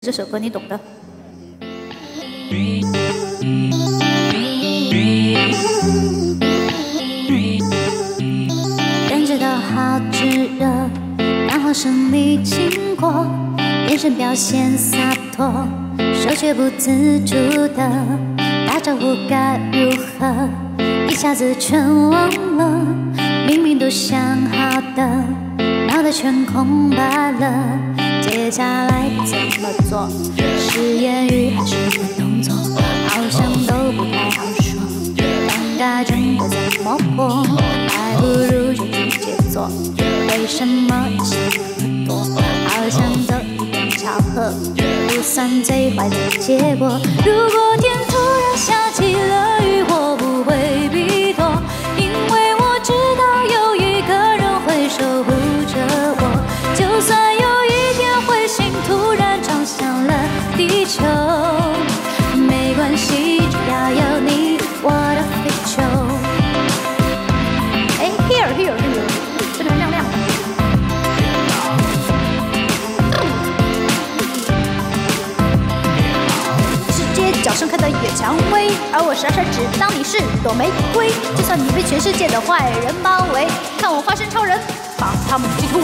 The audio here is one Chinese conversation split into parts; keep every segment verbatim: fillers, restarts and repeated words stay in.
这首歌你懂的。感觉到好炙热，刚好生理经过，眼神表现洒脱，手却不自主的打招呼该如何，一下子全忘了，明明都想好的，脑袋全空白了。接下来怎么做？是言语还是动作？好像都不太好说，尴尬症该怎么破？还不如就直接做。为什么要想那么多？好像都一点巧合，不算最坏的结果。如果天突然下起了雨，我不会避躲，因为我知道有一个人会守护着我，就算有突然撞向了地球，没关系，只要有你，我的非球。哎 ，here here here， 这边亮亮的。世界角盛开的野蔷薇，而我傻傻只当你是朵玫瑰。就算你被全世界的坏人包围，看我化身超人，把他们击退。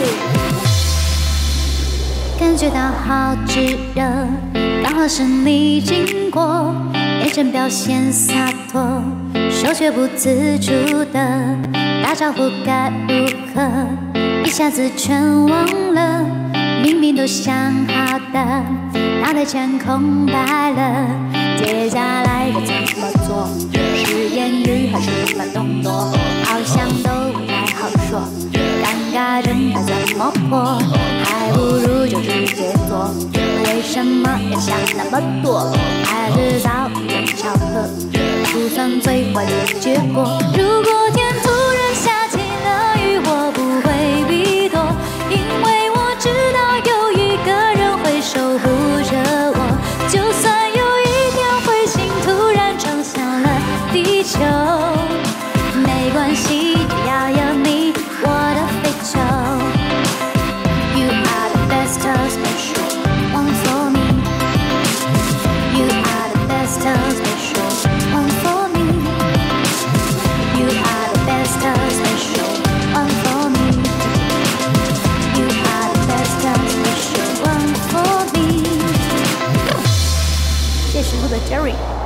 感觉到好炙热，刚好生理经过，眼神表现洒脱，手却不自主的打招呼该如何，一下子全忘了，明明都想好的，脑袋全空白了。接下来该怎么做？是言语还是慢动作？好像都不太好说，尴尬症该怎么破？还不如就直接做。为什么要想那么多？还是早一点巧合，不算最坏的结果。如果天突然下起了雨，我不会避躲，因为我知道有一个人会守护着我，就算有一天彗星突然撞向了地球，没关系，只要有你，我的非球。You are the best of special one for me. You are the best of special one for me. You are the best of special one for me. You are the best of special one for me. 谢谢石头的 Jerry。